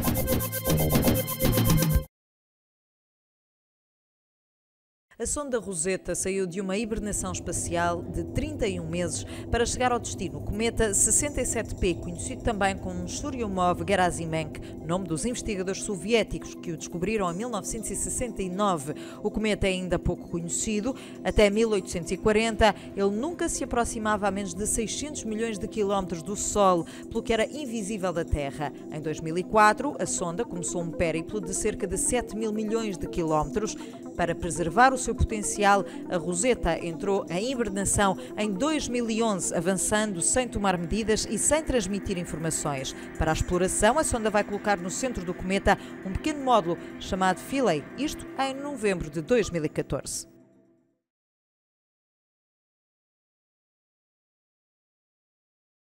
A sonda Rosetta saiu de uma hibernação espacial de 31 meses para chegar ao destino. O cometa 67P, conhecido também como Churyumov-Gerasimenko, nome dos investigadores soviéticos que o descobriram em 1969. O cometa é ainda pouco conhecido. Até 1840, ele nunca se aproximava a menos de 600 milhões de quilómetros do Sol, pelo que era invisível da Terra. Em 2004, a sonda começou um périplo de cerca de 7 mil milhões de quilómetros. Para preservar o seu potencial, a Rosetta entrou em hibernação em 2011, avançando sem tomar medidas e sem transmitir informações. Para a exploração, a sonda vai colocar no centro do cometa um pequeno módulo chamado Philae, isto em novembro de 2014.